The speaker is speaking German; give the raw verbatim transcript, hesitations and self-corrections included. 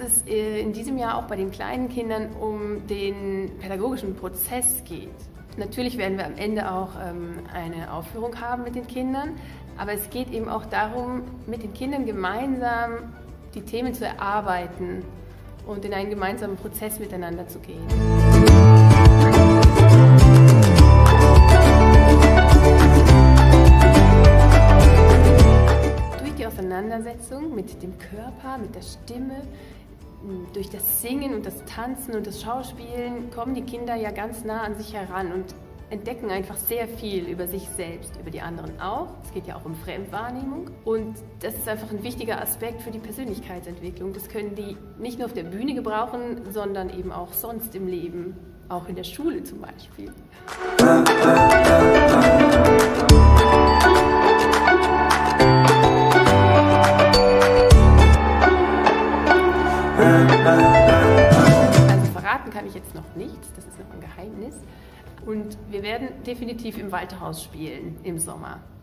es in diesem Jahr auch bei den kleinen Kindern um den pädagogischen Prozess geht. Natürlich werden wir am Ende auch eine Aufführung haben mit den Kindern, aber es geht eben auch darum, mit den Kindern gemeinsam die Themen zu erarbeiten und in einen gemeinsamen Prozess miteinander zu gehen. Durch die Auseinandersetzung mit dem Körper, mit der Stimme, durch das Singen und das Tanzen und das Schauspielen kommen die Kinder ja ganz nah an sich heran und entdecken einfach sehr viel über sich selbst, über die anderen auch. Es geht ja auch um Fremdwahrnehmung und das ist einfach ein wichtiger Aspekt für die Persönlichkeitsentwicklung. Das können die nicht nur auf der Bühne gebrauchen, sondern eben auch sonst im Leben, auch in der Schule zum Beispiel. Also verraten kann ich jetzt noch nichts, das ist noch ein Geheimnis. Und wir werden definitiv im Walterhaus spielen im Sommer.